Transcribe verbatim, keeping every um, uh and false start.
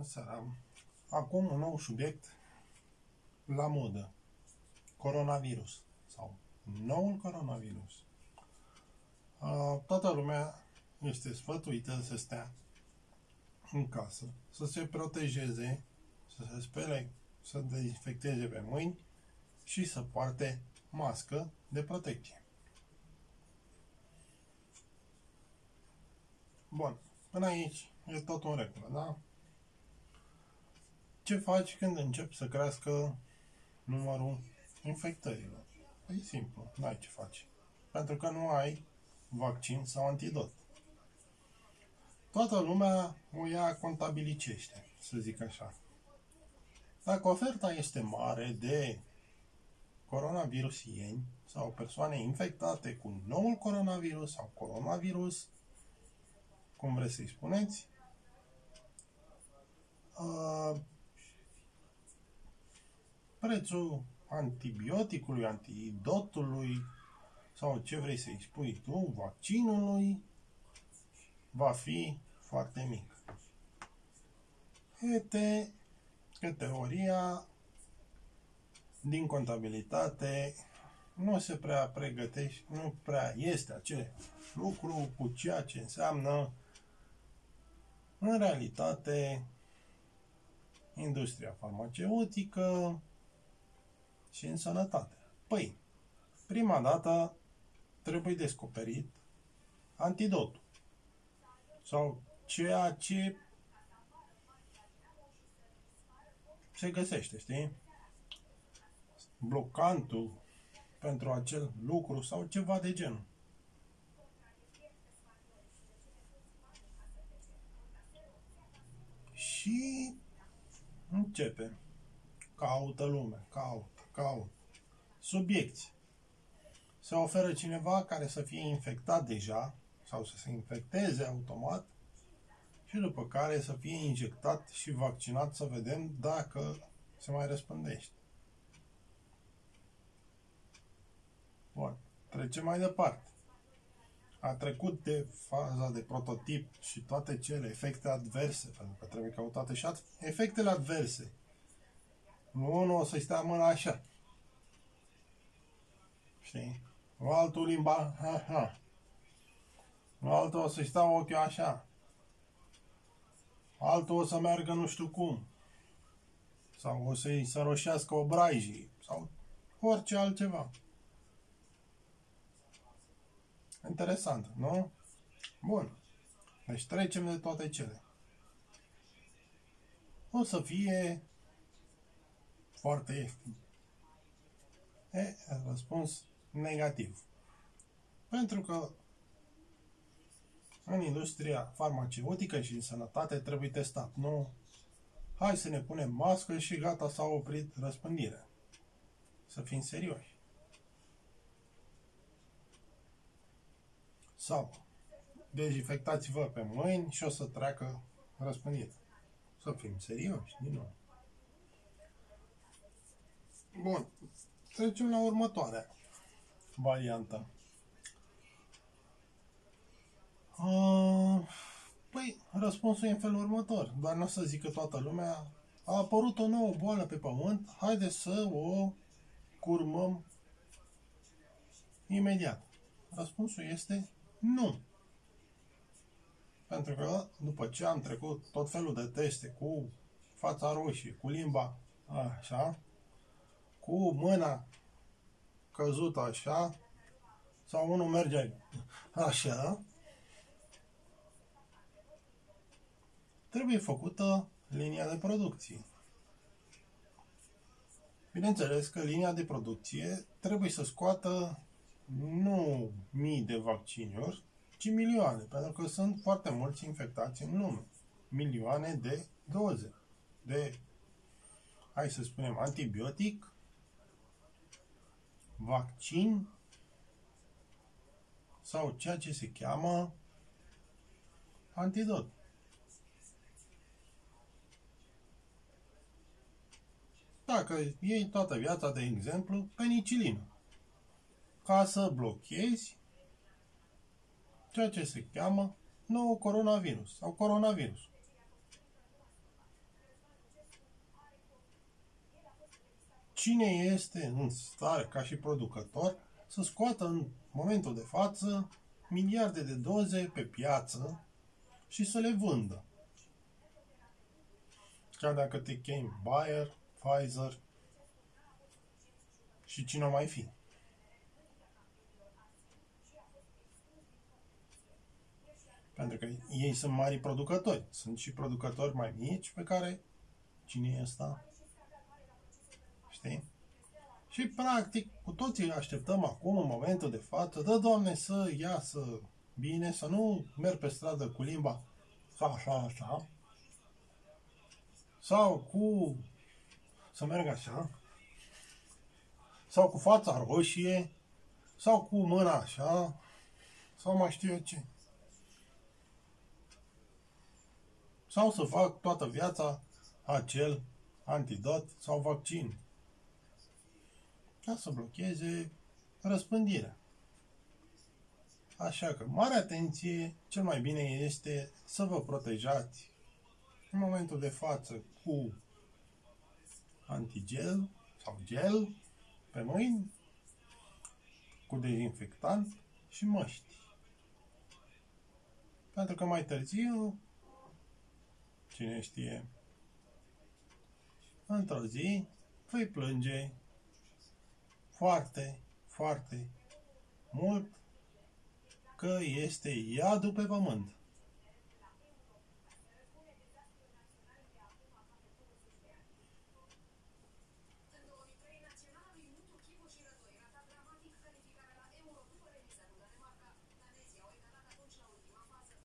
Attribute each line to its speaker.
Speaker 1: Bună seara! Acum un nou subiect la modă. Coronavirus. Sau noul coronavirus. Toată lumea este sfătuită să stea în casă, să se protejeze, să se spele, să dezinfecteze pe mâini și să poarte mască de protecție. Bun, până aici e tot în regulă, da? Ce faci când încep să crească numărul infectărilor? E simplu, n-ai ce faci. Pentru că nu ai vaccin sau antidot. Toată lumea o ia contabilicește, să zic așa. Dacă oferta este mare de coronavirusieni sau persoane infectate cu noul coronavirus sau coronavirus, cum vreți să-i spuneți, uh, prețul antibioticului, antidotului sau ce vrei să-i spui tu, vaccinului, va fi foarte mic. Este că teoria din contabilitate nu se prea pregătește, nu prea este acel lucru cu ceea ce înseamnă în realitate industria farmaceutică și în sănătate. Păi, prima dată trebuie descoperit antidotul sau ceea ce se găsește, știi? Blocantul pentru acel lucru sau ceva de genul. Și începe. Caută lumea, caută, caută. Subiecti. Se oferă cineva care să fie infectat deja sau să se infecteze automat și după care să fie injectat și vaccinat să vedem dacă se mai răspândește. Bun. Trecem mai departe. A trecut de faza de prototip și toate cele efecte adverse, pentru că trebuie căutate și efectele adverse. Nu unul o să-i stea mâna așa. Știi? Altul limba așa. Altul o să-i stea ochiul așa. Altul o să meargă nu știu cum. Sau o să-i săroșească obrajii. Sau orice altceva. Interesant, nu? Bun. Deci trecem de toate cele. O să fie foarte ieftin. E, răspuns negativ. Pentru că în industria farmaceutică și în sănătate trebuie testat, nu? Hai să ne punem mască și gata, s-a oprit răspândirea. Să fim serioși. Sau dezinfectați-vă pe mâini și o să treacă răspândirea. Să fim serioși, din nou. Bun. Trecem la următoarea variantă. Uh, păi, răspunsul e în felul următor. Doar nu o să zică toată lumea, a apărut o nouă boală pe pământ, haideți să o curmăm imediat. Răspunsul este nu. Pentru că după ce am trecut tot felul de teste cu fața roșie, cu limba așa, cu mâna căzută așa, sau unul merge așa, trebuie făcută linia de producție. Bineînțeles că linia de producție trebuie să scoată nu mii de vaccinuri, ci milioane, pentru că sunt foarte mulți infectați în lume. Milioane de doze de, hai să spunem, antibiotic, vaccin sau ceea ce se cheamă antidot. Dacă iei toată viața, de exemplu, penicilină, ca să blochezi ceea ce se cheamă nou coronavirus sau coronavirus. cine este în stare, ca și producător, să scoată în momentul de față miliarde de doze pe piață și să le vândă. Chiar dacă te chemi Bayer, Pfizer și cine o mai fi. Pentru că ei sunt mari producători. Sunt și producători mai mici pe care cine e ăsta? Știi? Și practic cu toții așteptăm acum, în momentul de față, dă Doamne să iasă bine, să nu merg pe stradă cu limba așa, așa, sau cu să merg așa, sau cu fața roșie, sau cu mâna așa, sau mai știu eu ce. Sau să fac toată viața acel antidot sau vaccin, ca să blocheze răspândirea. Așa că, mare atenție, cel mai bine este să vă protejați în momentul de față cu antigel sau gel pe mâini, cu dezinfectant și măști. Pentru că mai târziu, cine știe, într-o zi vei plânge foarte, foarte mult că este iadul pe pământ.